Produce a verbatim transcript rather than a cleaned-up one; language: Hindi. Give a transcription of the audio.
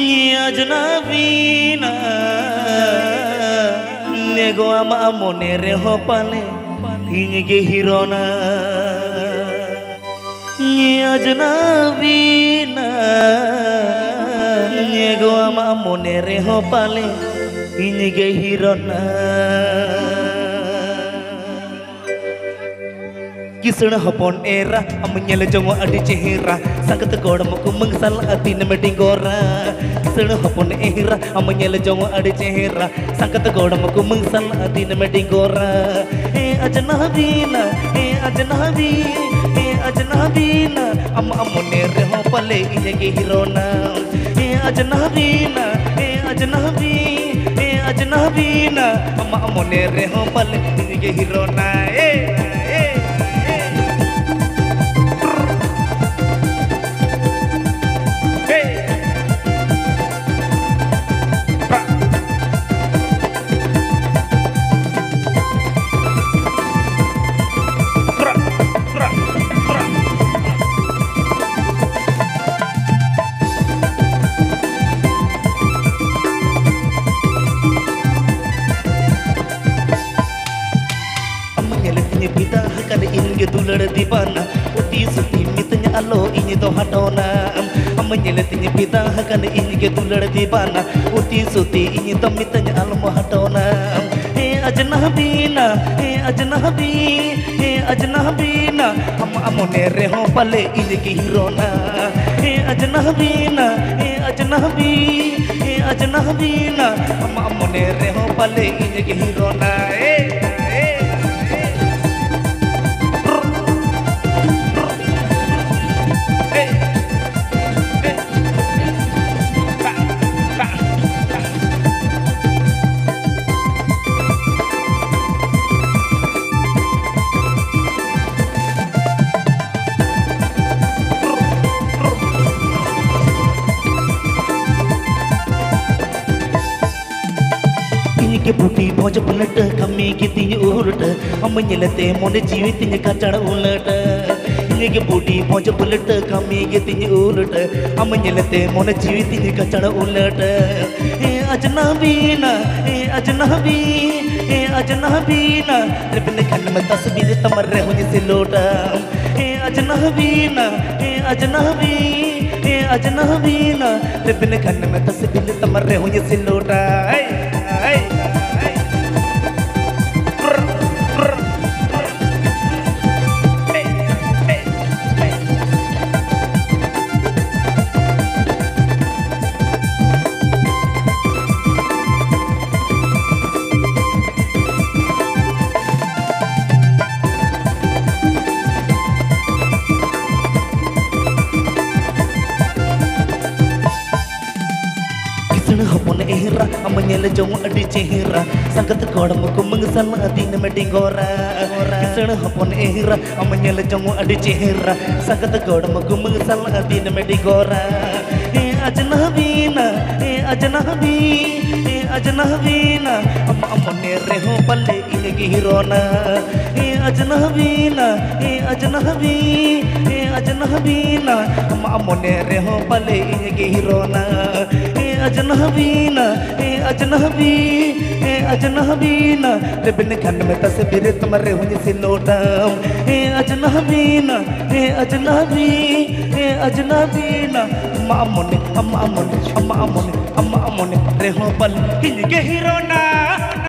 ajnabina nego ama amone reho pale inge hirona ajnabina nego ama amone reho pale inge hirona Kisana hapon era amanyala jongo adi chehera sangat godam ku mengsal atin medingora Kisana hapon era amanyala jongo adi chehera sangat godam ku mengsal atin medingora eh ajnabina eh ajnabi eh ajnabina am amone reho pale inge hirona eh ajnabina eh ajnabi eh ajnabina am amone reho pale inge hirona eh Kada inge dular di pana uti suti mitnya alo ini to hatona amanyele tinya pita kada inge dular di pana uti suti ini to mitnya alo mo hatona eh ajnabina eh ajnabi eh ajnabina am amone reho pale inge hirona eh ajnabina eh ajnabi eh ajnabina am amone reho pale inge hirona eh के बूटी भोज पलट कमी की तीन उलट अमnyelete मोने जीवित तीन कचड़ उलट के बूटी भोज पलट कमी की तीन उलट अमnyelete मोने जीवित तीन कचड़ उलट ए अजनबीना ए अजनबी ए अजनबीना रिबन खन में तस्वीर तमरे हुनी से लोटा ए अजनबीना ए अजनबी ए अजनबीना रिबन खन में तस्वीर तमरे हुनी से लोटा hapon era amanyala jongo adi chehera sangat godam ku mengsal atin medingora Kisana hapon era amanyala jongo adi chehera sangat godam ku mengsal atin medingora eh ajnabina eh ajnabi eh ajnabina am amone reho pale inge hirona eh ajnabina eh ajnabi eh ajnabina am amone reho pale inge hirona अजनबीना ए अजनबी ए अजनबीना रिबन खन में तस्वीर तुम्हारे हुनी से लोटा ए अजनबीना ए अजनबी ए अजनबीना अम्मा अम्मोने अम्मा अम्मोने अम्मा अम्मोने अम्मा अम्मोने रेहो पल हिंगे हिरोना